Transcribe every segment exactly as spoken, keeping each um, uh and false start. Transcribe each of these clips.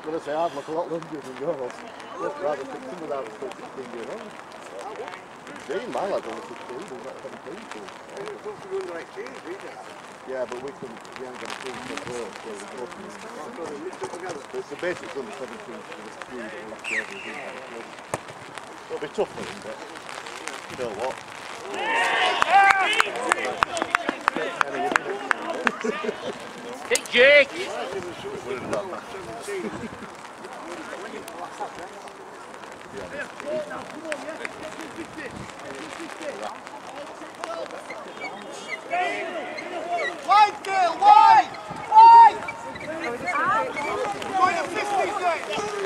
going to say I'd look a lot younger than yours. I'd rather pick some of that than sixteen year old. sixteen, my lad's only sixteen, he's not seventeen. Yeah, but we can, we haven't got a team for both, so we're both but it's the basics under seventeen for the three that we'll have to have in the club. It'll be tough for them, but you know what? Hey Jake! Wide, Gil! Wide! Wide! Going to fifty, Jake!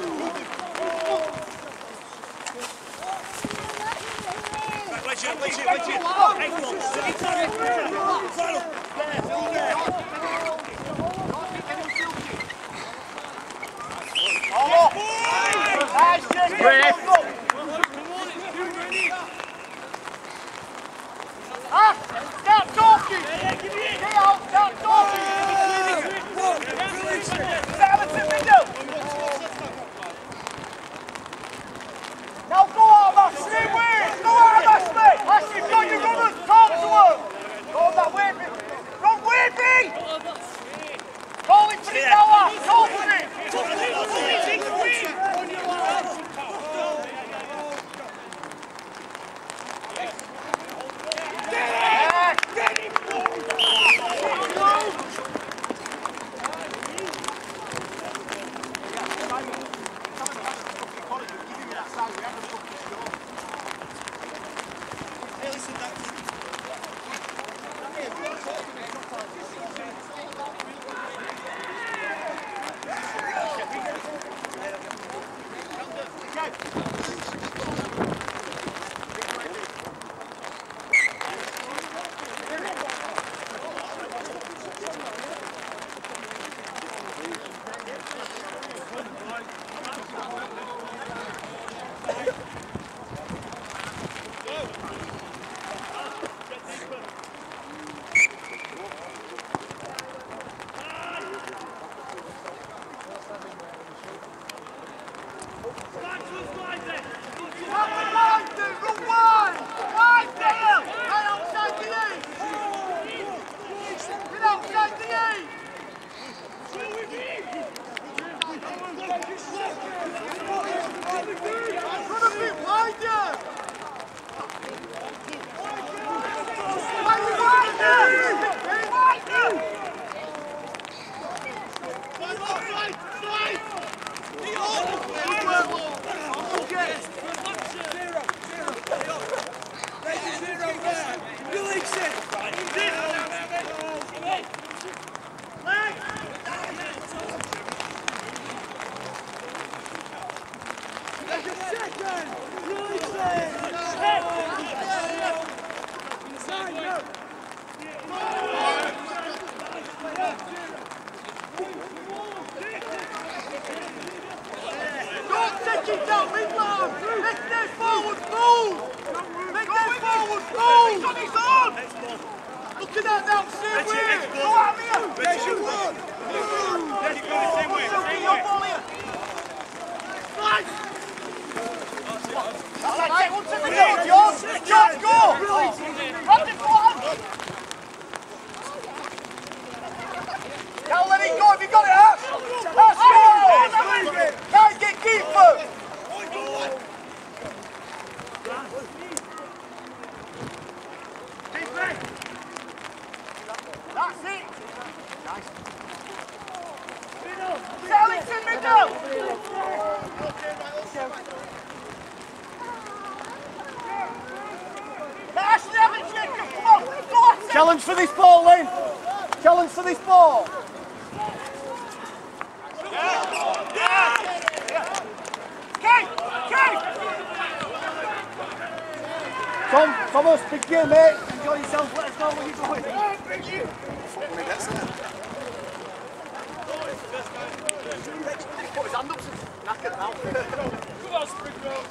Wedge it, wedge it, wedge it! Nice, Jake! Ah! Stop talking! Get out! Stop talking! Silence in middle! Now go out, Ash! Stay away! Go out, Ashley! Ash, you've got your runners! Talk to her! Go that way, run way, B! Call it for it now, Ash! Call for it! Now let it go, have you got it up? That's it! Can't get keeper! That's it! Nice. Sell it in middle! Ashley, have it, Jacob! Come on! Go at it! Challenge for this ball, Lynn! Challenge for this ball! Tom, Thomas, big game, mate. Enjoy yourself. Let us know when you're going. Oh, thank you. When he gets there. Put his hand up, knackered now. Come on, Springfield.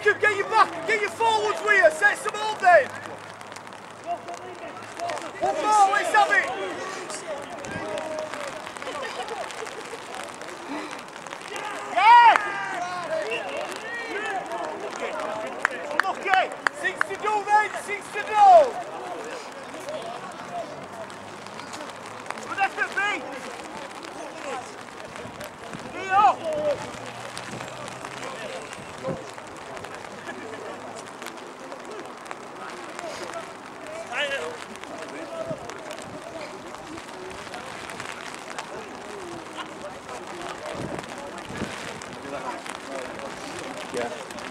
Jacob, get your back, get your forwards with you, set some up then. One more, let's have it. Yes! Unlucky. Six to do then, six to do. Good effort, B. Leo. Yeah.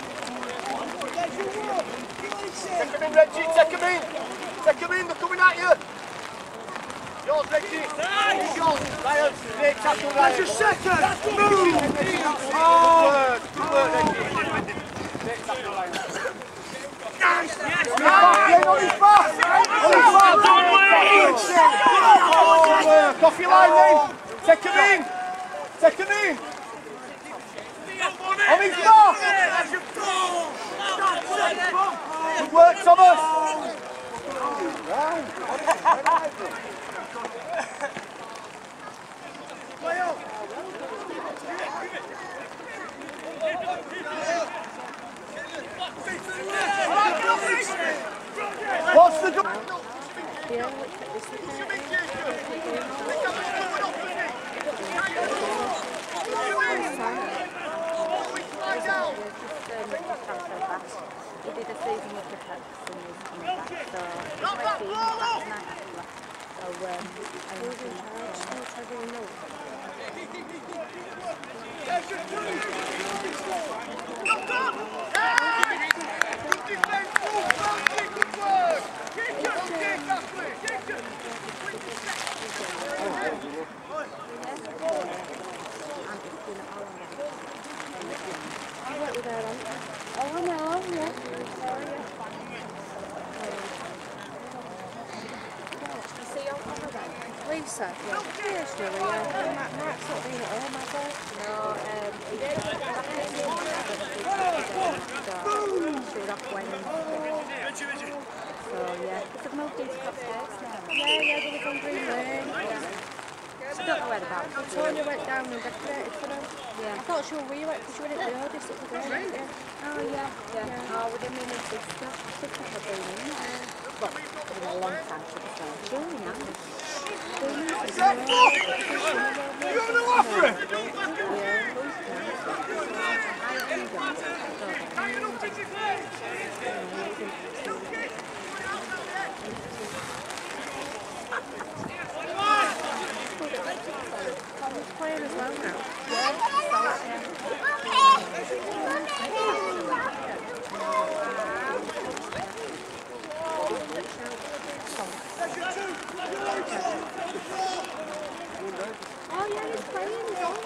Take him in, Reggie, take him in. Take him in, they're coming at you. Yours, Reggie. Nice. Yours. Ryan, great tackle, Ryan. Just a second. Move. Oh, good work, Reggie. Great tackle, Ryan. Nice. Yes. Nice. On his back. On his back. Good work. Off your line, then. Take him in. Take him in. On his back! Good work, Thomas! What's the goal? He did a season with the Cubs and he's coming back, so he's my team, he's back tonight. So, um, I was in charge, I really know. Oh, no, yeah. Sorry, yeah. You see, on the right? Lisa? Yeah. Yes, really, yeah. Matt, Matt's not been at home, has he? No, um, he did. Back in the so she was off Wednesday. So, yeah. Because I've moved into upstairs now. Yeah, yeah, they live on Green Lane. Yeah. I don't know where about. Tonya went down and decorated for them. Yeah. I thought she was wee, because she went at the oldest at the day. Yeah. Oh, yeah. Yeah. yeah. Oh, with him and his sister. Sister had been in. Yeah. Well, it's been a long time to be fair. She's really nice. Really nice. Is that fuck? Are you having a laugh for it? Yeah, who's He's playing as well now. Yeah, oh yeah, he's playing as well.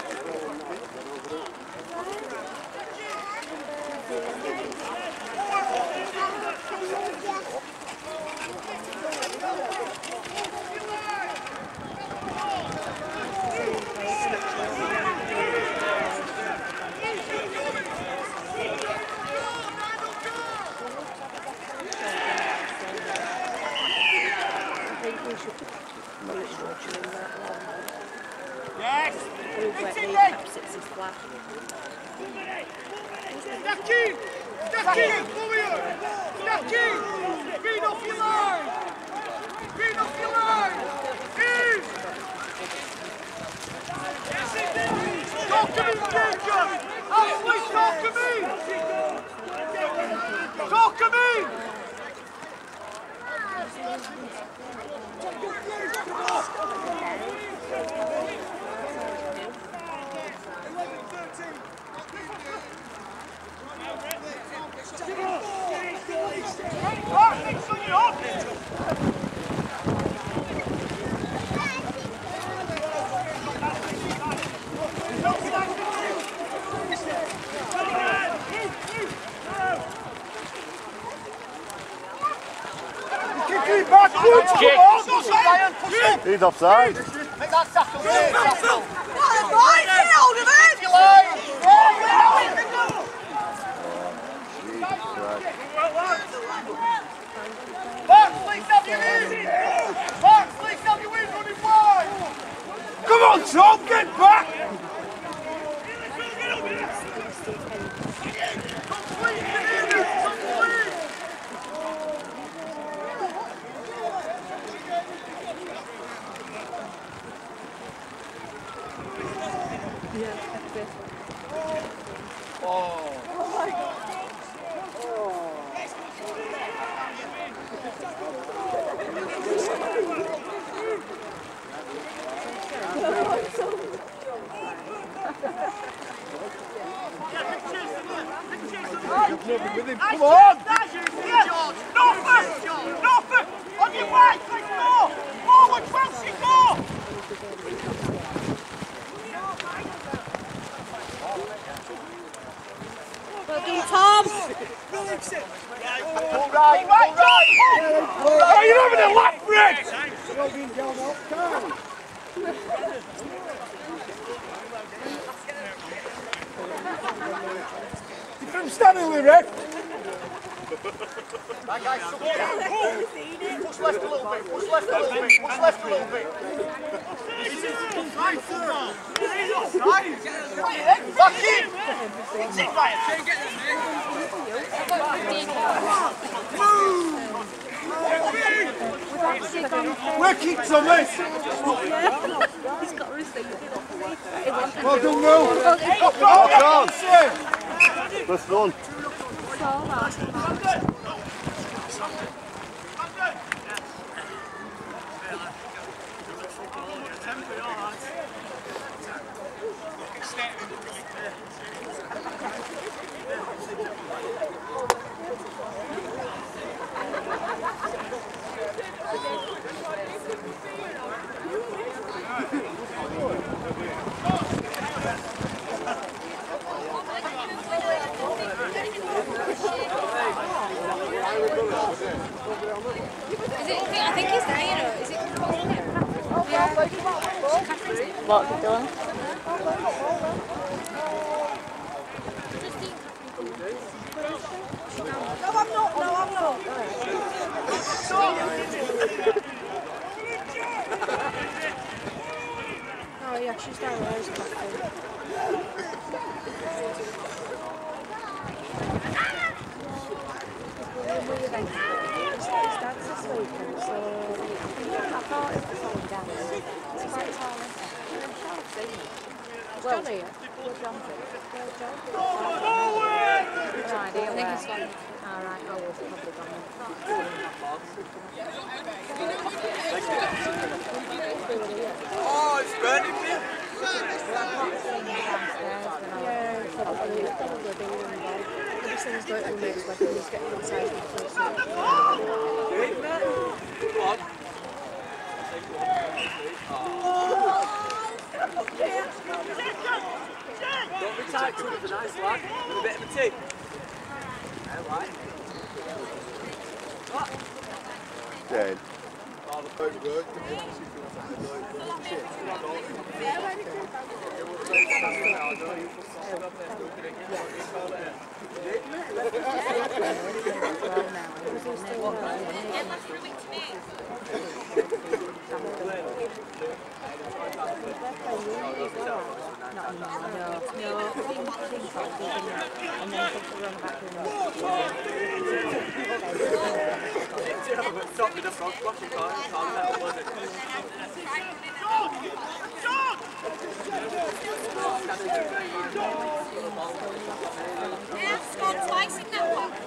Yes! It's in there! It's flat. Stack in! Stack in! Warrior! Stack in! Green off your line! Green off your line! In! Talk to me, Jacob! Ashley, talk to me! Talk to me! He's offside. Make that tackle. Tackle. Right, get hold of it! on, Tom, get back! Come on! Norfolk! Norfolk! On your way! Let's go! Forward, Chelsea, go! Well done, Tom! All right, right, right! Are you having a laugh, Rick? You from Stanley, Rick? That guy's somewhere. Push left a little bit, push left a little bit, push left a little bit. Back in! It's in, Ryan. Wicked, Thomas! He's got a receipt. Well done, Will. Well done. Let's run. I think he's there, you know. Is it What's it doing? No, I'm not, no, I'm not. Oh yeah, she's down there. His dad's this weekend, so I thought it was falling down. It's quite tall, isn't it? Well, John here. Where's John? Where's John? No idea. I think it's gone. Alright, I was probably gone. Oh, it's burning me. Yeah, probably. Probably doing it. Everything's going to be mixed, like he's getting inside the place. Don't be tight to it, it's a nice lad. With a bit of a tea. Alright. Jane. Stop with the frog splash, you can't, you can't let was it? Yeah, scored twice in that one.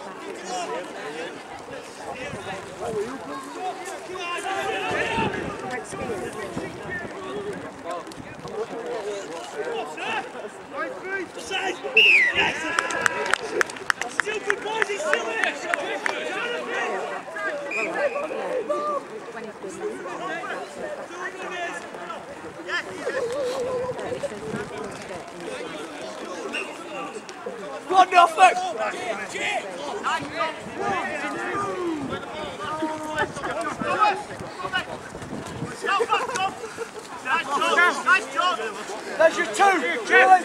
Still good boys, he's still there. Go on, Norfolk! There's your two.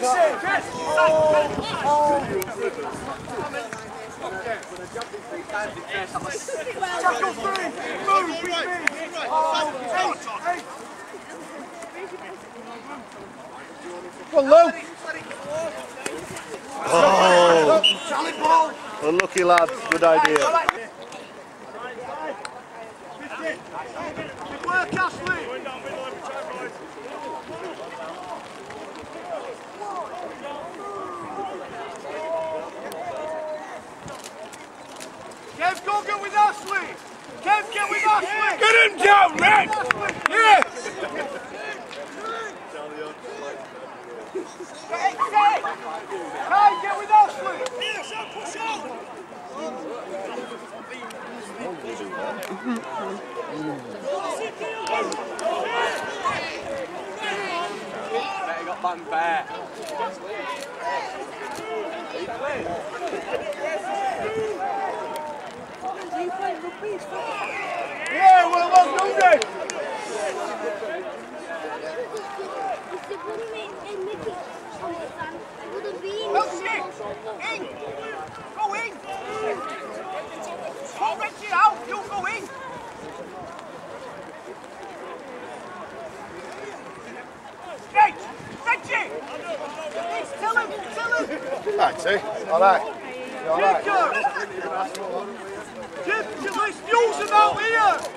Tackle three. Move with me. Oh, eight, eight. Go on, Lou. Oh, unlucky lad, good idea. Good work, Ashley. Kev, go get with Ashley. Kev, get with Ashley. Get him down, Red. Yeah. Hey, Kai. Kai, get with Ashley. Yes, I'll push on. Better got bang fair. Yeah, well, well done, Dave. Well, sit. In. Go in. Go Reggie out. You go in. Straight. Reggie. Tell him. Tell him. That's it. All right. You all right? Jim, Jim, let's use him out here.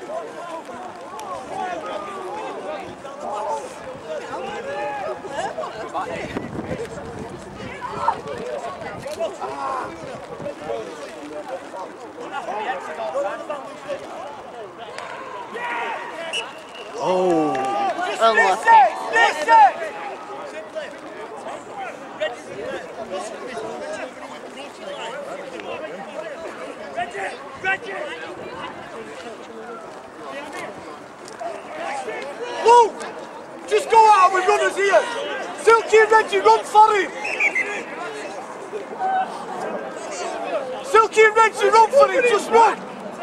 Oh, This it! This it! Luke! Just go out with runners here! Silky and Reggie, run for him! Silky and Reggie, run for him! Just run!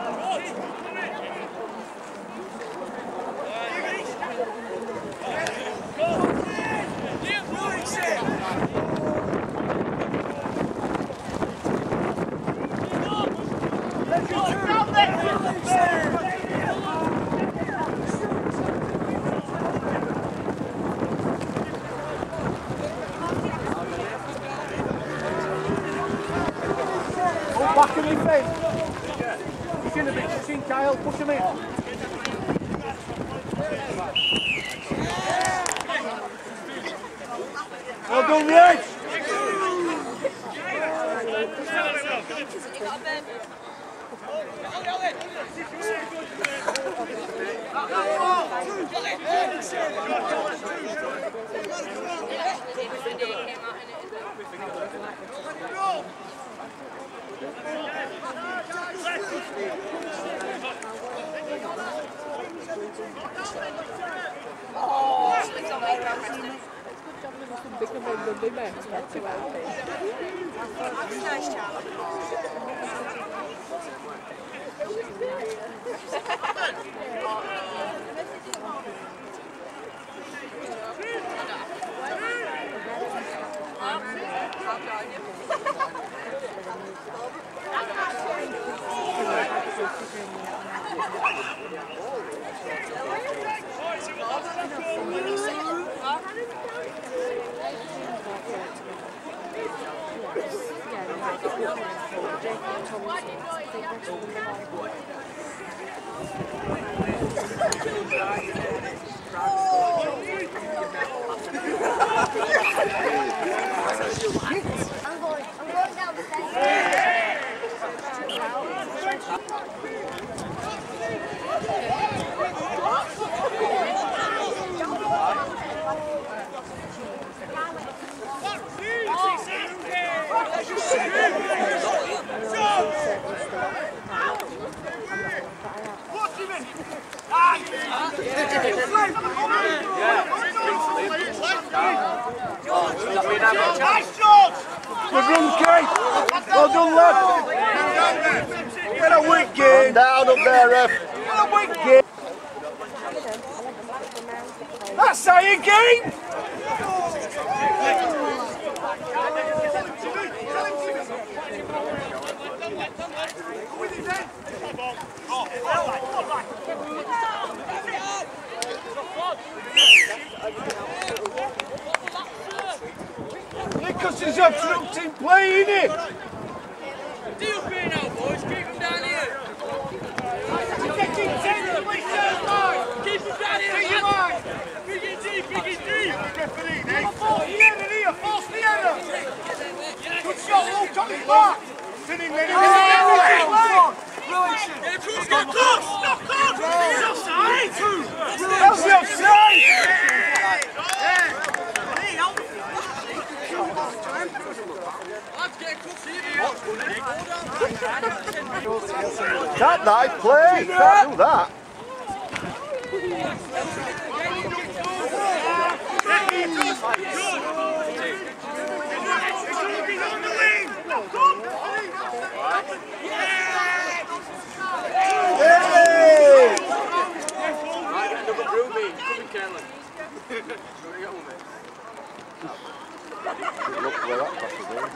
Back in the face. Push in a bit, push in, Kyle, push him in. Well done, Reg. Nice job. I'm going, I'm going down the stairs. Nice shot! Good run, Kate! Well done, lad! Get a weak game! down up there, ref. Get a weak game! That's how you game! Oh, because it's absolute team play, innit? Deal free now, boys. Keep them down here. Keep him down here. Keep him on. Big it deep, big it deep. Force the error here, force the error. Good shot, Luke, on his back. Sitting there. Get across, get across. Knock on. He's offside. How's the offside? Can't nice play. Can't do that. Look where that pass is going.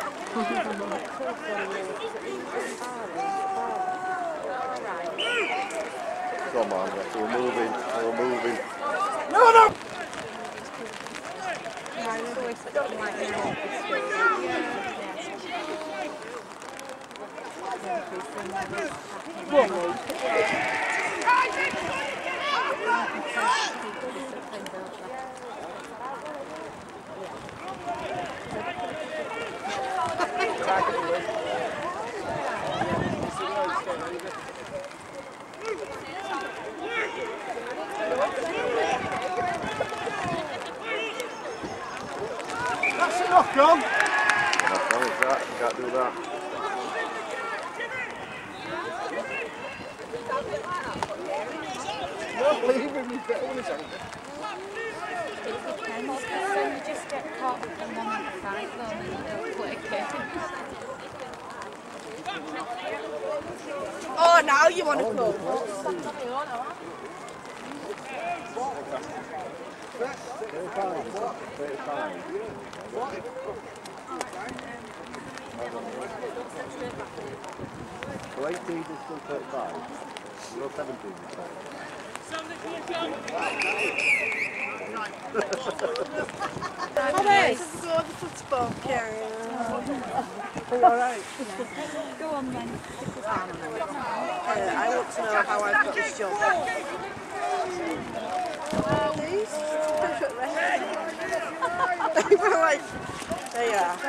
Come on, Betty, we're moving, we're moving. No, no! That's a knock on. Knock on, it's that, you can't do that. Not leaving me better when it's out. It depends, because then you just get caught with them on the side, though, and you don't click it. Oh, now you want to go. thirty-five, thirty-five. So eighteen is still thirty-five. You're seventeen. Nice. Go on the football, Karen. Alright. Go on then. Uh, I want to know how I've got this job. Please? They were like, there you are.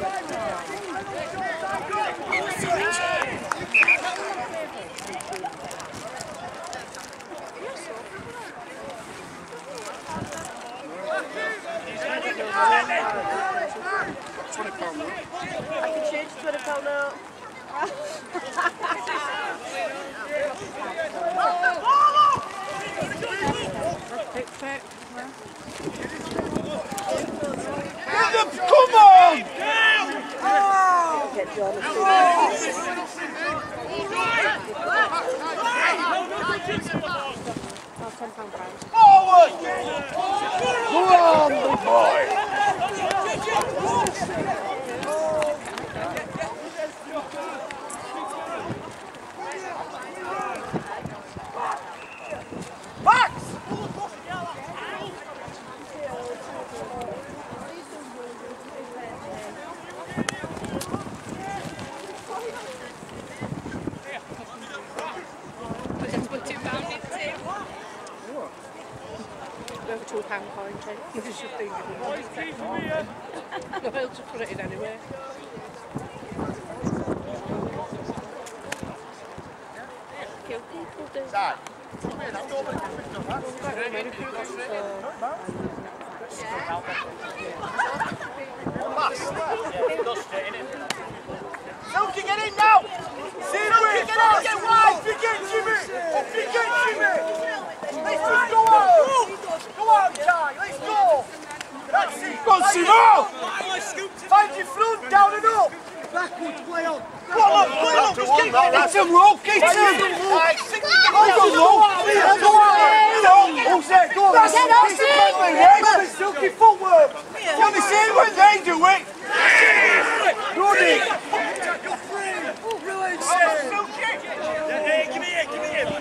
twenty pound note. I can change to twenty pound note. Come on! Get John. Forward! Go on, big boy! Max! Over two pound coin, Jake. This is your thing. I'll just put it in anyway. Kill people, do. Side. Come in, I'm over. Silky, get in now! See the way! Get in! Get wide! Off you get, Jimmy! Off you get, Jimmy! Let's just go out! Go out, Ty! Let's go! That's it! Go, Simon! Find your front, down and up! Backwards, play on! Go on, play on! Just keep it! Get him, Roll! Get him! Go, Roll! Go on! Who's that? Go on! That's it! Silky footwork! You're the same when they do it! Running! Give me it, give me it!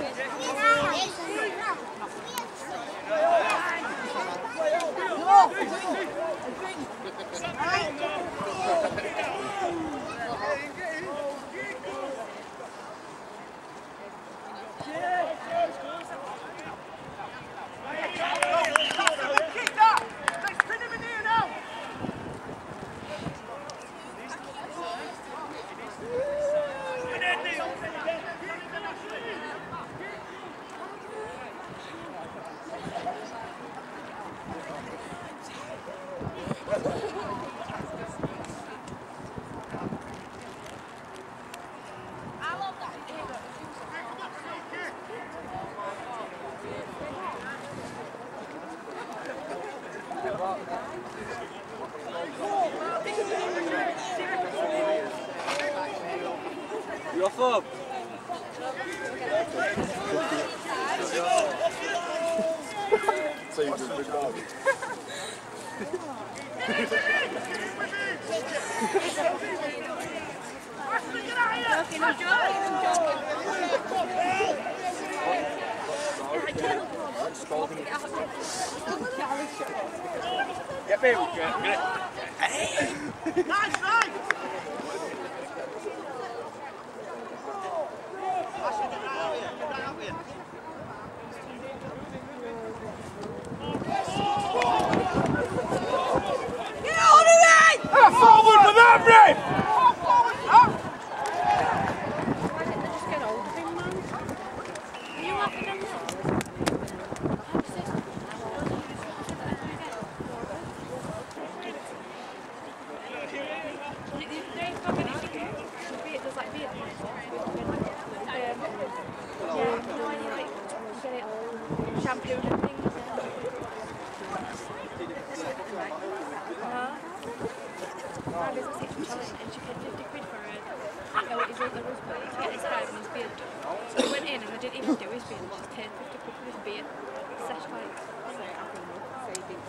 off home. So you've been big dog. Get me, get it. Nice, nice! Forward with that rib! Shampoo and things. My business teacher challenge and she paid fifty quid for it. Oh, it is in the rose book to get his hair and his beard done. So I went in and I didn't even do his beard, I just paid fifty quid for his beard. Such like, so I can look, so you think,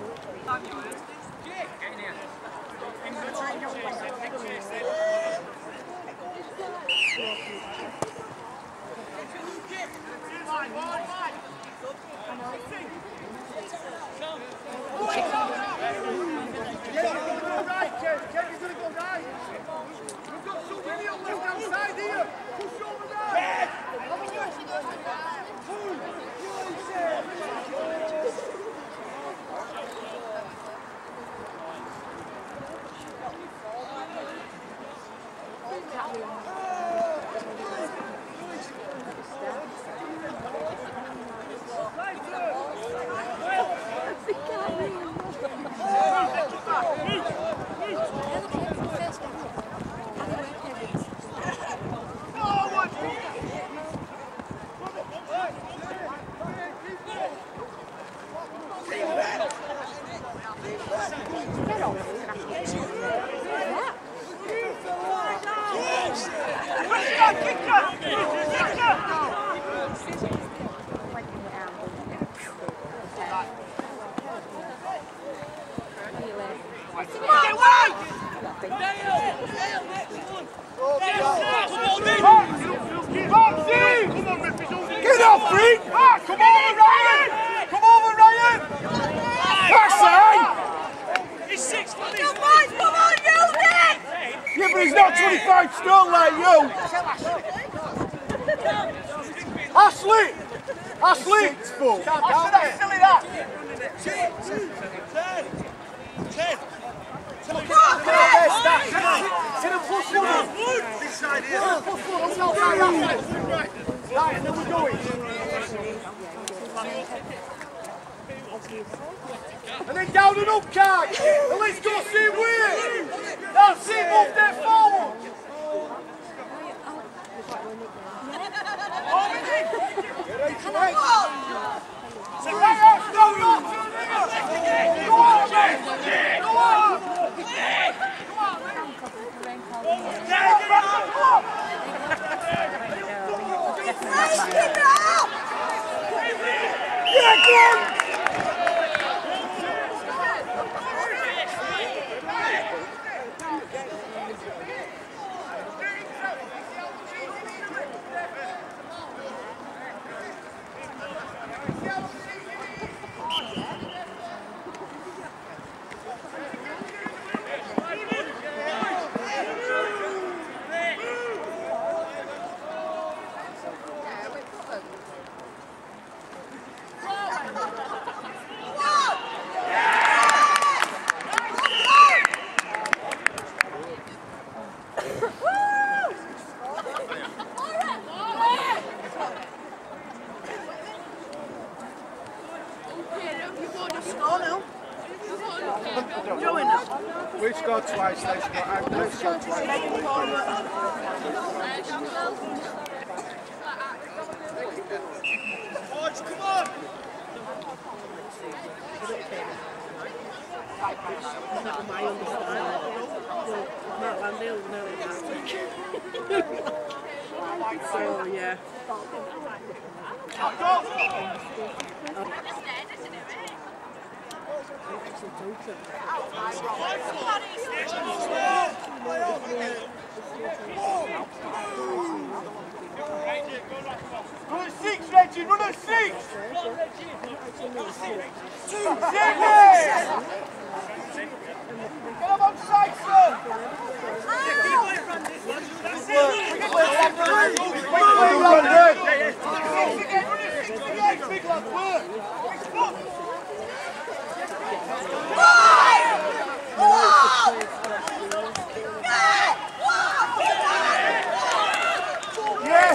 Get up, freak! Ah, come over, Ryan! Come over, Ryan! That's it! He's six, buddy! Come on, come on, use it! Yeah, but he's not twenty-five stone like you! Ashley! Ashley! It's full. Ashley, that's silly, that! Ten! Ten! Come on, come on, there, stack! Hit him plus one! This side here! Plus one, let's go, right, right, and then we're going. And then down and up, Kai! And let's go see Weir! That's it, move that forward! Over it! Get ready to wait! Say right out, go, go! Go on, Jay! Go on! Yeah, go on! We scored twice, they scored, I they scored twice. Come on! Not my understanding. Well, Mark Landale will know that. So, yeah. Run at six, Reggie, run at six! Six! Get him on side, sir! Big lad, work! Yeah!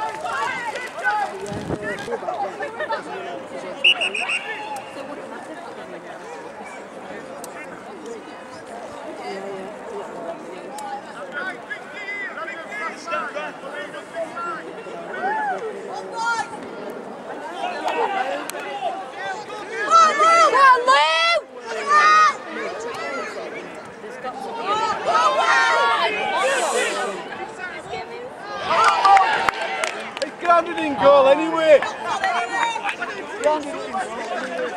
Grounded in goal anyway. Grounded in goal anyway.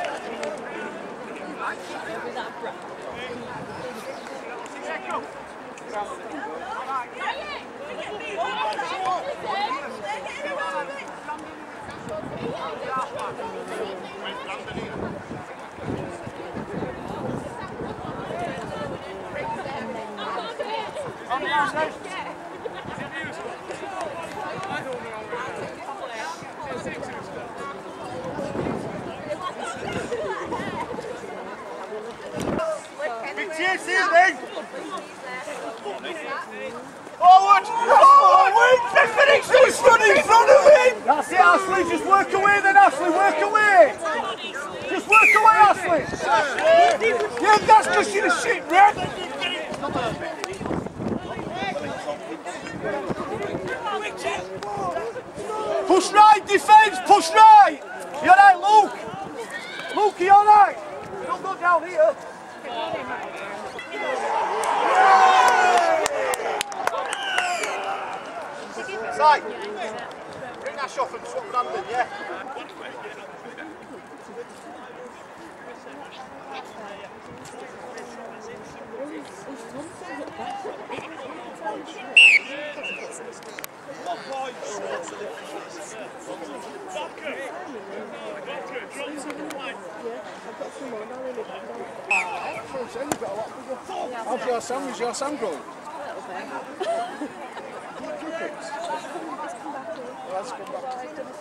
Big cheers here then! Forward! Forward! Just finish this run in front of him! That's it, Ashley, just work away then, Ashley, work away! Just work away, Ashley! Yeah, that's just in a shit, Red! Push right, defence, push right! You alright, Luke? Luke, you alright? Don't go down here. Side. Bring Ash off and swap Brandon, yeah? How's your sound? Is your sound growing? Let's come back.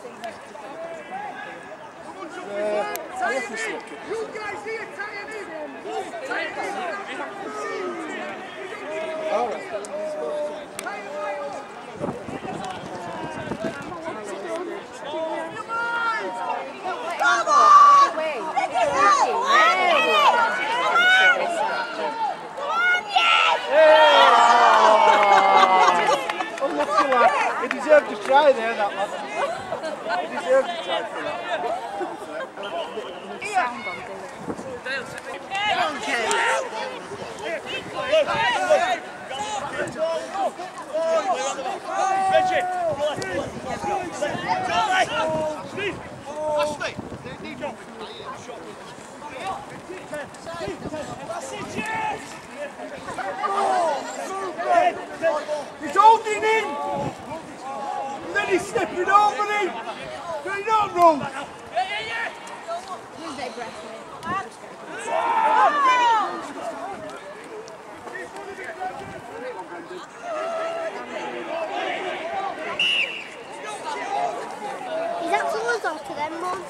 Uh, I love this look. You guys here, tie it in. All right. Come on! Pick it up! Unlucky lad. He deserved to try there, that lad. He deserved to try for that. He's holding him! And then he's stepping over him! Can he not run? Is that towards us to them, Mum?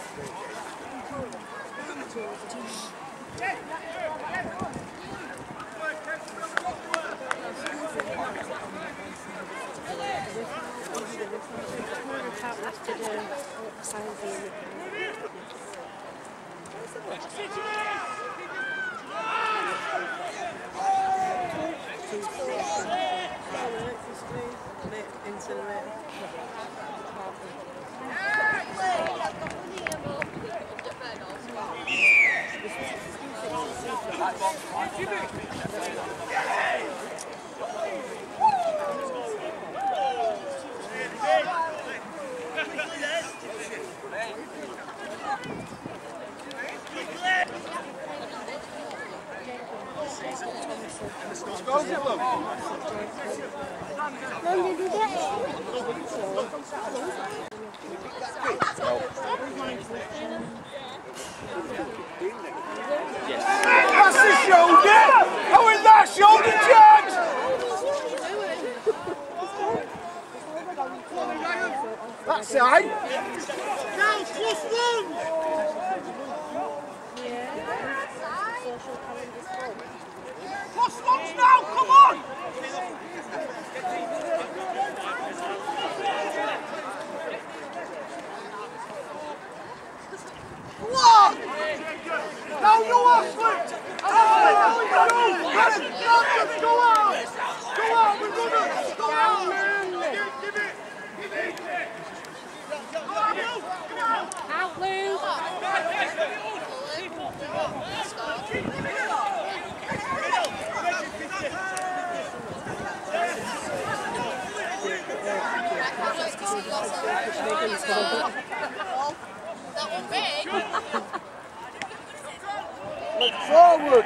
That's his shoulder! How is that shoulder charge? That side? Now, plus one! Plus ones now, come on! One! Now you Ashley! Ashley, go! Go! Go out! Go out, we're gonna go out! Give it! Give it! Go out, Lou! Come on! Out, Lou! That one big. Look forward!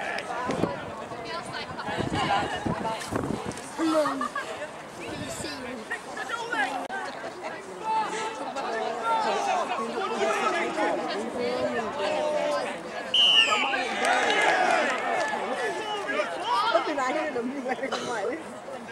Come on. Can you see me? I've been ironing them wearing them like this.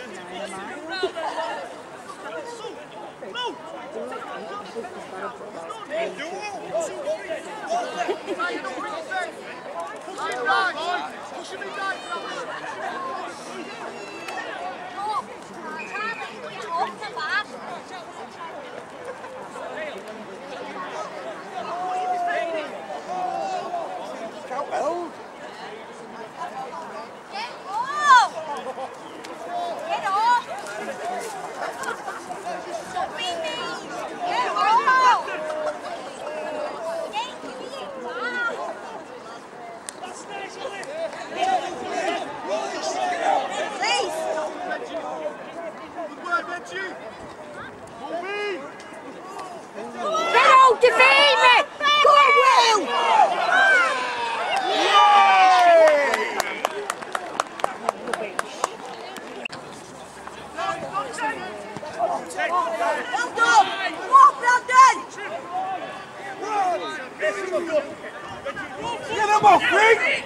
Get him off, Greg!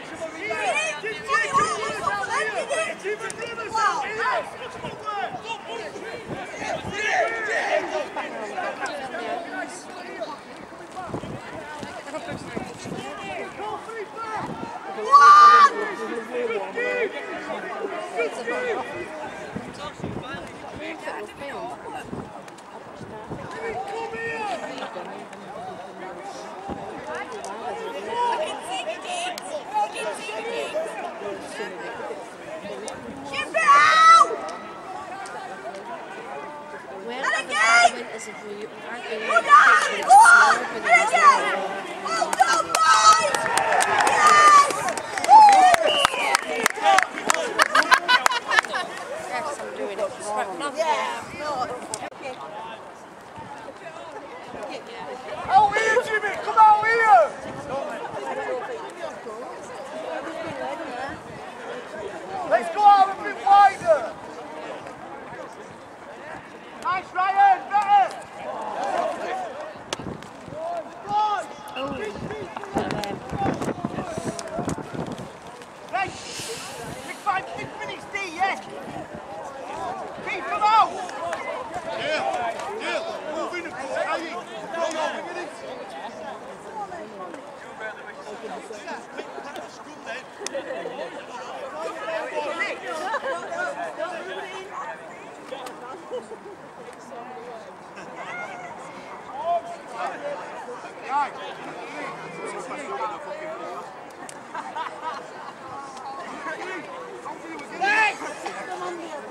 Oh, here, Jimmy! Come out here! Let's go out a bit wider! Nice, Ryan! Better! Right! Big five, six minutes, D, yeah? Keep them out! Yeah, yeah, move in, Harry! Go, go, bring it in! Right!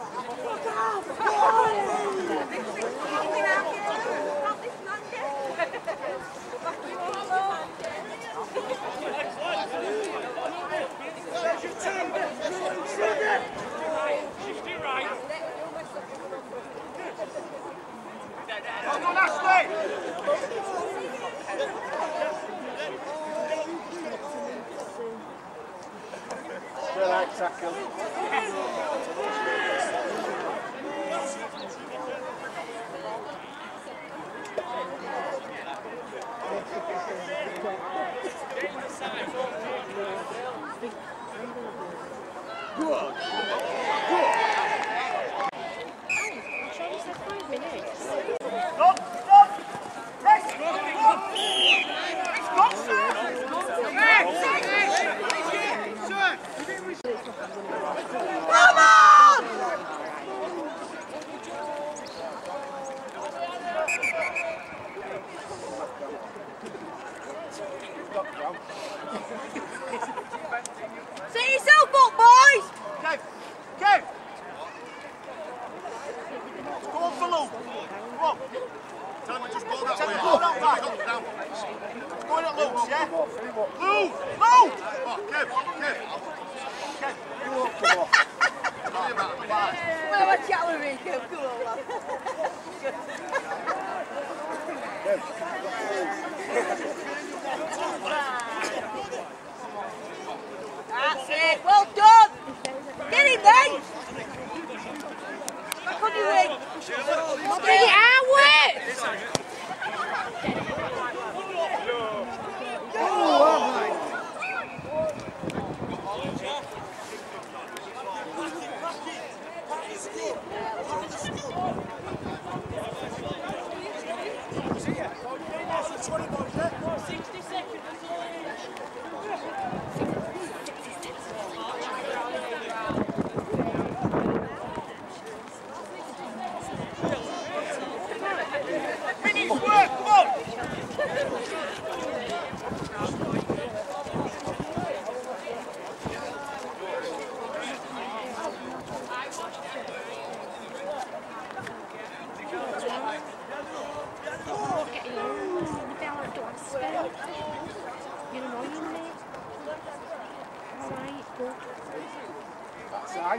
tackle. Good. Stop! Stop! Yes! It's gone, sir! Come on! Set yourself up, boys! Kev! Kev! Go on for Luke. Come on. Tell him to just go that Tell way. him to go that way. Drop down. Going at Luke's, yeah? Luke! Luke! Oh, Kev, Kev. Kev, you up, come on. Tell him about it. We'll have a chat with me, Kev. Come on, lad. That's it. Well done. Get him, mate. Back on your wing. Bring it out, wait! sixty seconds. Finish work, come on! You're annoying me. Alright, good. Backside.